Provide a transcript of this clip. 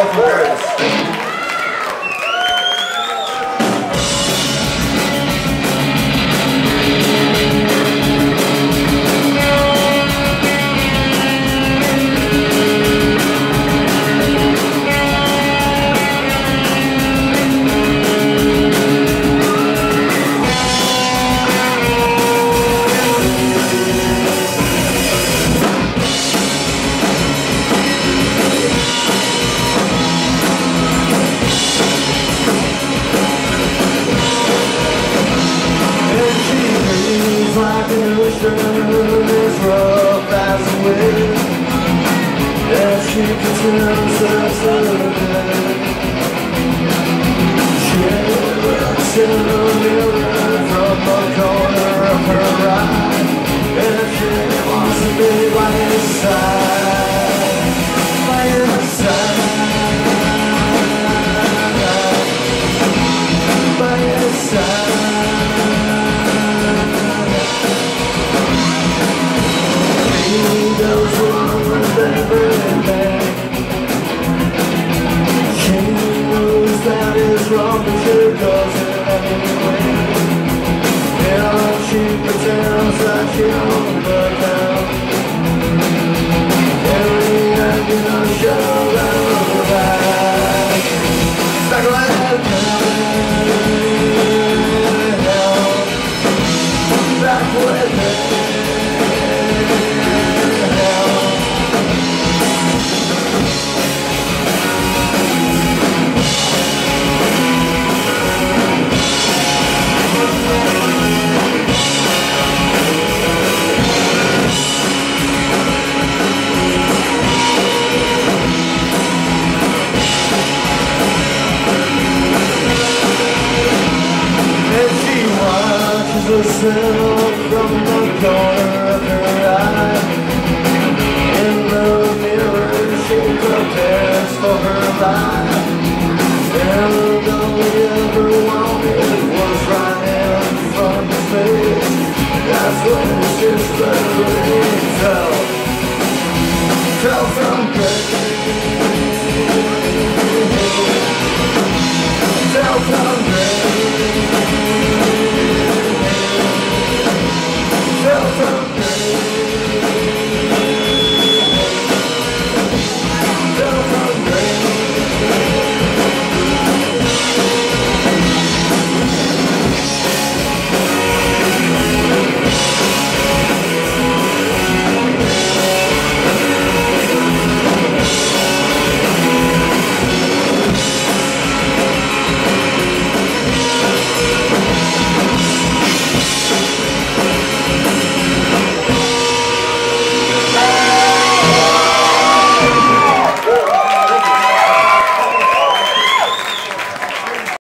Awesome Curtis. As rough as a wave, as she considers herself dead. She looks in the mirror from the corner of her eye, and she wants to be by his side, by his side, by his side. Wrong, but she does it anyway. Yeah, she pretends that she don't look down. Every night you know she'll go back. Back away, back with me. Herself from the corner of her eye. In the mirror she prepares for her life.